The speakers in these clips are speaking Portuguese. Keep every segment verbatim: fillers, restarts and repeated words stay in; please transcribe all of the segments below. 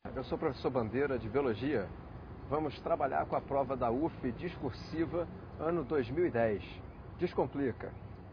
Eu sou o professor Bandeira de Biologia. Vamos trabalhar com a prova da U F discursiva ano dois mil e dez. Descomplica.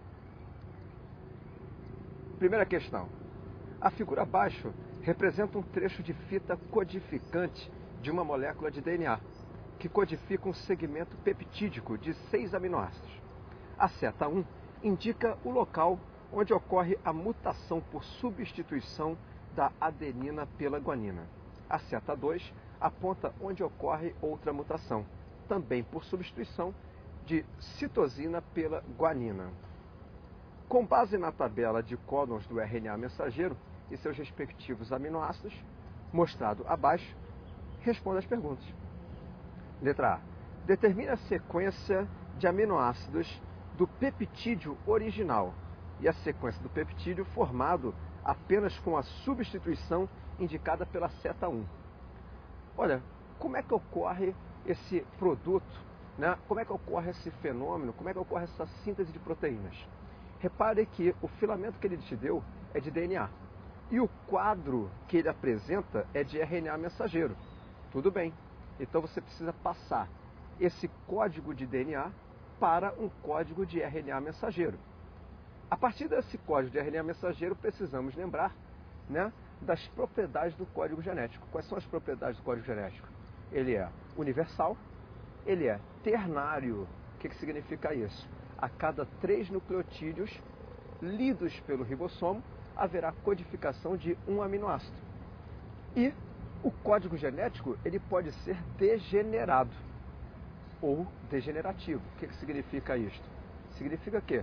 Primeira questão. A figura abaixo representa um trecho de fita codificante de uma molécula de D N A, que codifica um segmento peptídico de seis aminoácidos. A seta um indica o local onde ocorre a mutação por substituição da adenina pela guanina. A seta dois aponta onde ocorre outra mutação, também por substituição de citosina pela guanina. Com base na tabela de códons do R N A mensageiro e seus respectivos aminoácidos, mostrado abaixo, responda as perguntas. Letra A. Determine a sequência de aminoácidos do peptídeo original e a sequência do peptídeo formado apenas com a substituição indicada pela seta um. Olha, como é que ocorre esse produto, né? Como é que ocorre esse fenômeno, como é que ocorre essa síntese de proteínas? Repare que o filamento que ele te deu é de D N A e o quadro que ele apresenta é de R N A mensageiro. Tudo bem, então você precisa passar esse código de D N A para um código de R N A mensageiro. A partir desse código de R N A mensageiro, precisamos lembrar, né, das propriedades do código genético. Quais são as propriedades do código genético? Ele é universal, ele é ternário. O que, que significa isso? A cada três nucleotídeos lidos pelo ribossomo, haverá codificação de um aminoácido. E o código genético ele pode ser degenerado ou degenerativo. O que, que significa isto? Significa que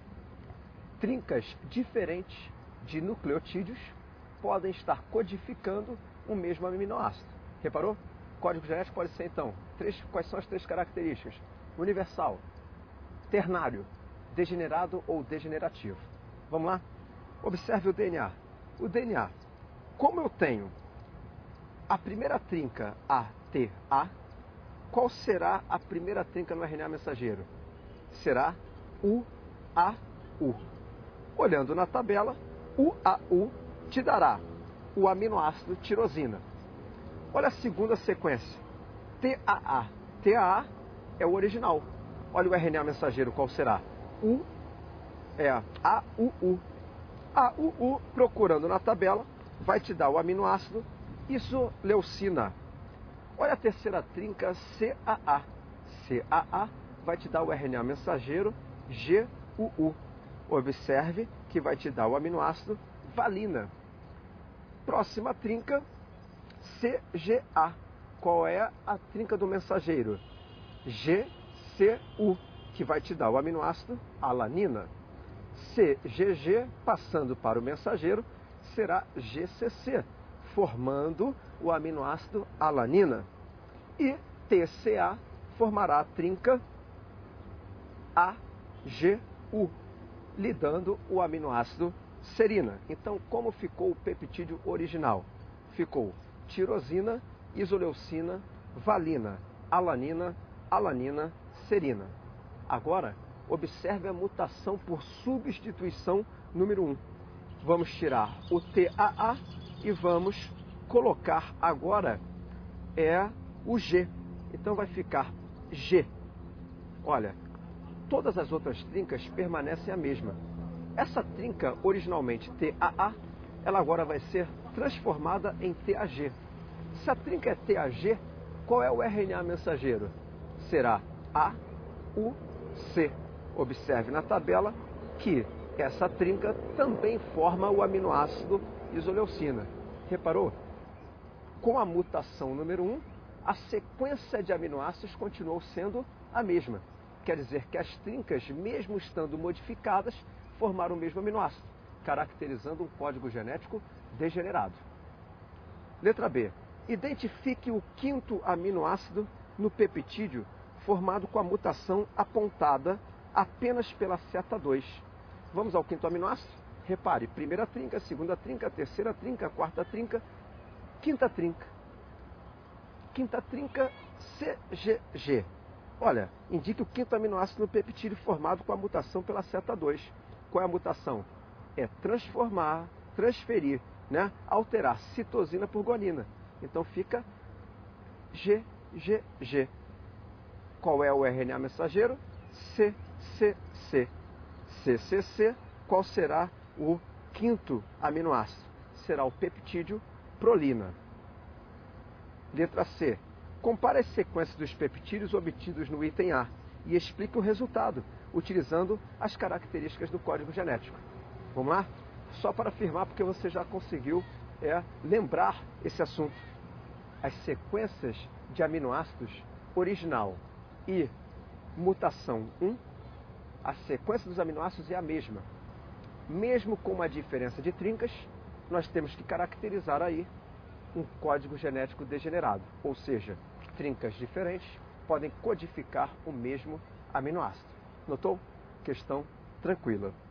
trincas diferentes de nucleotídeos podem estar codificando o mesmo aminoácido. Reparou? Código genético pode ser, então, três, quais são as três características? Universal, ternário, degenerado ou degenerativo. Vamos lá? Observe o D N A. O D N A, como eu tenho a primeira trinca A T A, qual será a primeira trinca no R N A mensageiro? Será U A U. Olhando na tabela, U A U te dará o aminoácido tirosina. Olha a segunda sequência, T A A. T A A é o original. Olha o R N A mensageiro, qual será? U é A U U. A U U, procurando na tabela, vai te dar o aminoácido isoleucina. Olha a terceira trinca, C A A. C A A vai te dar o R N A mensageiro G U U. Observe que vai te dar o aminoácido valina. Próxima trinca, C G A. Qual é a trinca do mensageiro? G C U, que vai te dar o aminoácido alanina. C G G, passando para o mensageiro, será G C C, formando o aminoácido alanina. E T C A formará a trinca A G U, lhe dando o aminoácido serina. Então, como ficou o peptídeo original? Ficou tirosina, isoleucina, valina, alanina, alanina, serina. Agora, observe a mutação por substituição número um. Vamos tirar o T A A e vamos colocar agora é o G. Então vai ficar G. Olha, todas as outras trincas permanecem a mesma. Essa trinca, originalmente T A A, ela agora vai ser transformada em T A G. Se a trinca é T A G, qual é o R N A mensageiro? Será A U C. Observe na tabela que essa trinca também forma o aminoácido isoleucina. Reparou? Com a mutação número um, a sequência de aminoácidos continuou sendo a mesma. Quer dizer que as trincas, mesmo estando modificadas, formaram o mesmo aminoácido, caracterizando um código genético degenerado. Letra B. Identifique o quinto aminoácido no peptídeo formado com a mutação apontada apenas pela seta dois. Vamos ao quinto aminoácido? Repare, primeira trinca, segunda trinca, terceira trinca, quarta trinca, quinta trinca. Quinta trinca, C G G. Olha, indique o quinto aminoácido no peptídeo formado com a mutação pela seta dois. Qual é a mutação? É transformar, transferir, né? Alterar citosina por guanina. Então fica G G G. Qual é o R N A mensageiro? C C C. C C C, qual será o quinto aminoácido? Será o peptídeo prolina. Letra C. Compare as sequências dos peptídeos obtidos no item A e explique o resultado, utilizando as características do código genético. Vamos lá? Só para afirmar, porque você já conseguiu é, lembrar esse assunto. As sequências de aminoácidos original e mutação um, a sequência dos aminoácidos é a mesma. Mesmo com uma diferença de trincas, nós temos que caracterizar aí um código genético degenerado, ou seja, trincas diferentes podem codificar o mesmo aminoácido. Notou? Questão tranquila.